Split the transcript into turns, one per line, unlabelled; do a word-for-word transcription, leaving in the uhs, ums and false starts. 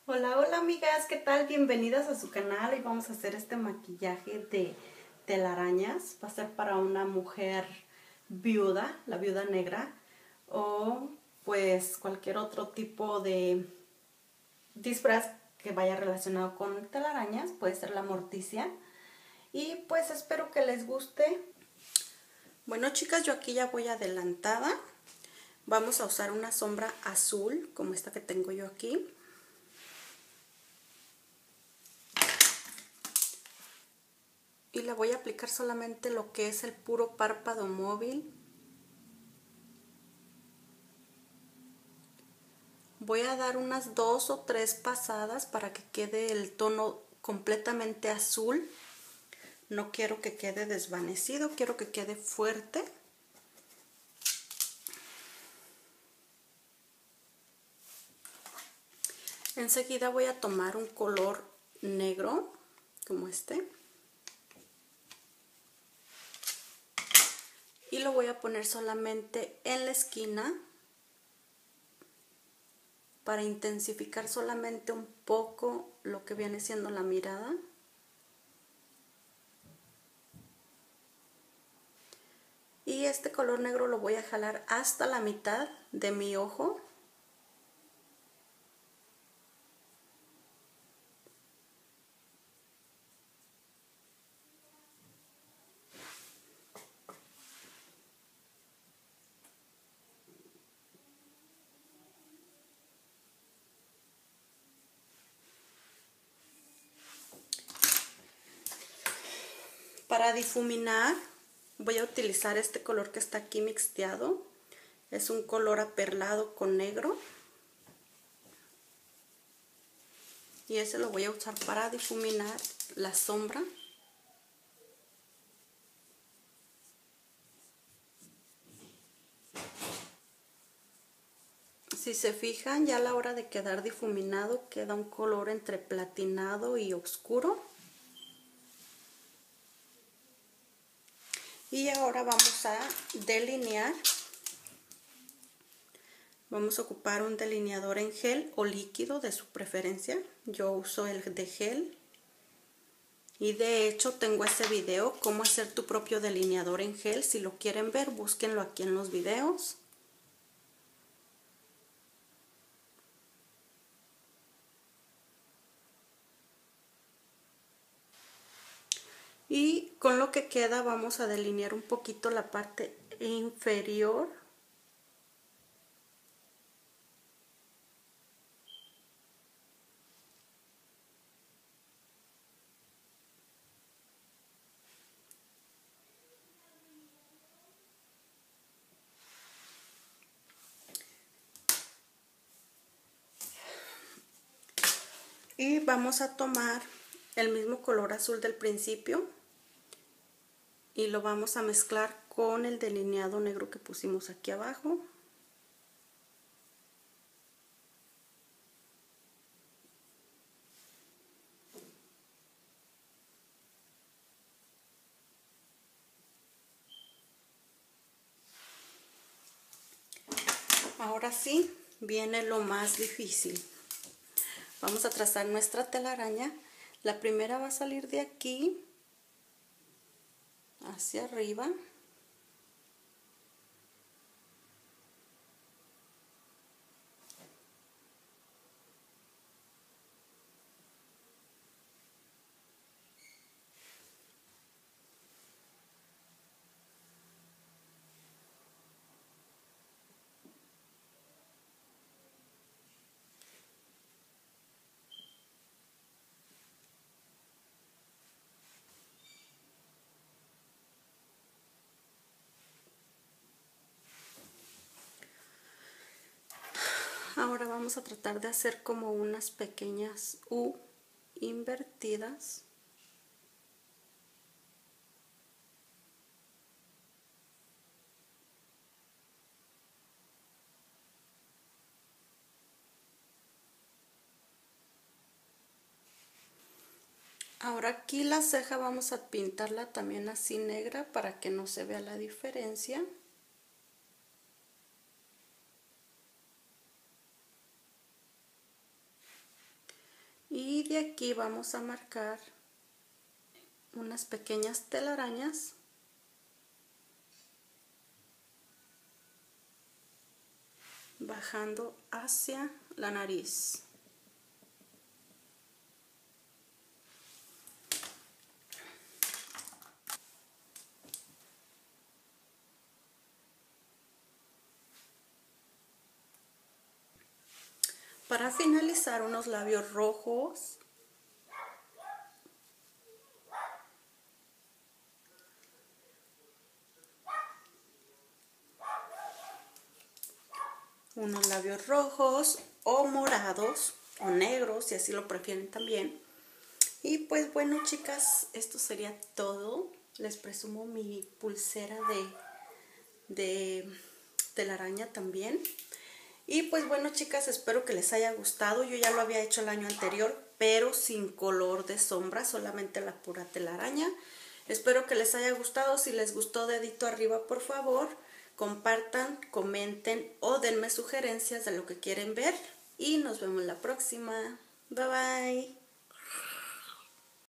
Hola, hola amigas, ¿qué tal? Bienvenidas a su canal y vamos a hacer este maquillaje de telarañas. Va a ser para una mujer viuda, la viuda negra, o pues cualquier otro tipo de disfraz que vaya relacionado con telarañas, puede ser la morticia. Y pues espero que les guste. Bueno chicas, yo aquí ya voy adelantada. Vamos a usar una sombra azul como esta que tengo yo aquí. Y la voy a aplicar solamente lo que es el puro párpado móvil. Voy a dar unas dos o tres pasadas para que quede el tono completamente azul. No quiero que quede desvanecido, quiero que quede fuerte. Enseguida voy a tomar un color negro como este. Y lo voy a poner solamente en la esquina para intensificar solamente un poco lo que viene siendo la mirada. Y este color negro lo voy a jalar hasta la mitad de mi ojo. Para difuminar voy a utilizar este color que está aquí mixteado. Es un color aperlado con negro. Y ese lo voy a usar para difuminar la sombra. Si se fijan, ya a la hora de quedar difuminado queda un color entre platinado y oscuro. Y ahora vamos a delinear. Vamos a ocupar un delineador en gel o líquido de su preferencia. Yo uso el de gel. Y de hecho tengo ese video, cómo hacer tu propio delineador en gel. Si lo quieren ver, búsquenlo aquí en los videos. Y con lo que queda vamos a delinear un poquito la parte inferior. Y vamos a tomar el mismo color azul del principio y lo vamos a mezclar con el delineado negro que pusimos aquí abajo. Ahora sí, viene lo más difícil. Vamos a trazar nuestra telaraña. La primera va a salir de aquí hacia arriba. Ahora vamos a tratar de hacer como unas pequeñas U invertidas. Ahora aquí la ceja vamos a pintarla también así negra para que no se vea la diferencia. Y de aquí vamos a marcar unas pequeñas telarañas. Bajando hacia la nariz. Para finalizar, unos labios rojos. Unos labios rojos o morados o negros, si así lo prefieren también. Y pues bueno, chicas, esto sería todo. Les presumo mi pulsera de, de telaraña también. Y pues bueno, chicas, espero que les haya gustado. Yo ya lo había hecho el año anterior, pero sin color de sombra, solamente la pura telaraña. Espero que les haya gustado. Si les gustó, dedito arriba, por favor. Compartan, comenten o denme sugerencias de lo que quieren ver. Y nos vemos la próxima. Bye bye.